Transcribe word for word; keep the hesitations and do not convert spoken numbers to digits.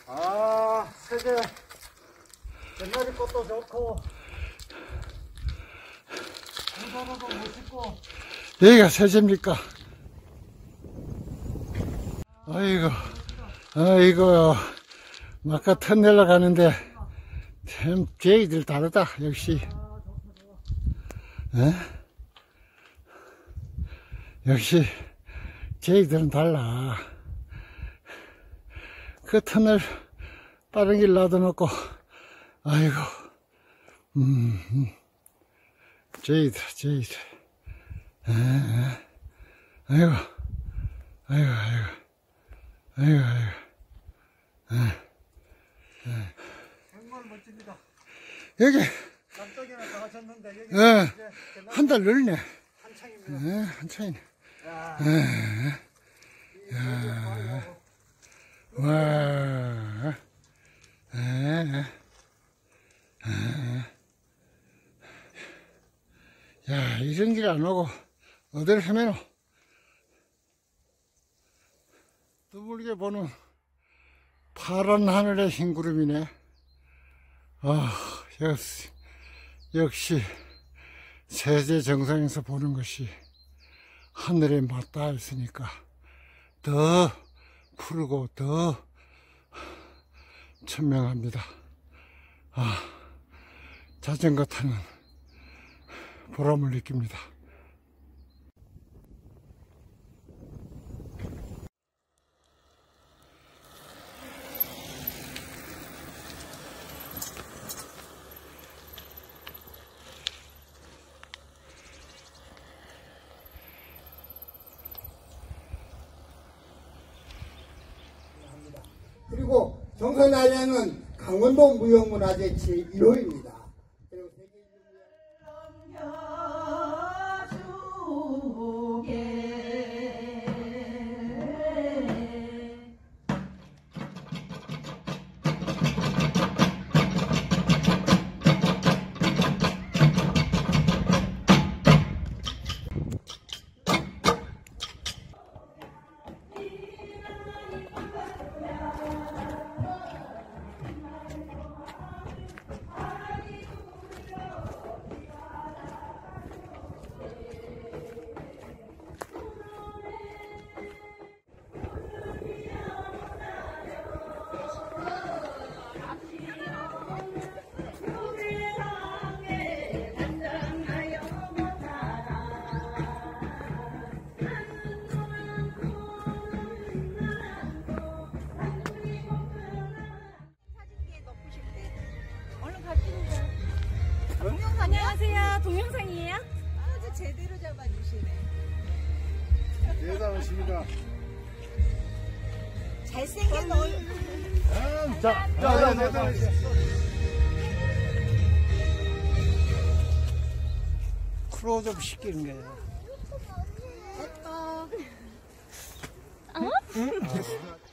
아, 세제. 옛날에 것도 좋고, 공사로도 멋있고. 여기가 세제입니까? 아이고, 아이고, 아까 터널로 가는데, 참, 계획들 다르다, 역시. 에? 역시, 계획들은 달라. 그 터널, 다른 길 놔둬놓고, 아이고, 음, 음. 제이들, 제이들. 에, 에. 아이고, 아이고, 아이고, 아이고, 아이고. 에, 에. 정말 멋집니다. 여기, 남쪽에는 다 하셨는데, 여기 예, 이제 한 달 늘네. 한창입니다. 예, 한창이네. 야, 예, 야. 와, 예, 예. 야, 이런 길 안 오고, 어디를 헤매노? 드물게 보는 파란 하늘의 흰 구름이네. 아, 역시, 역시, 세제 정상에서 보는 것이 하늘에 맞닿아 있으니까 더 푸르고 더 천명합니다. 아, 자전거 타는 보람을 느낍니다. 그리고 정선야영은 강원도 무형문화재 제일 호입니다. 안녕하세요. 동영상이에요? 아주 제대로 잡아주시네. 대단하십니다. 잘생긴 얼 자, 자, 대단하십니다. 크로즈업 시키는 거예요. 예뻐. 어? 응?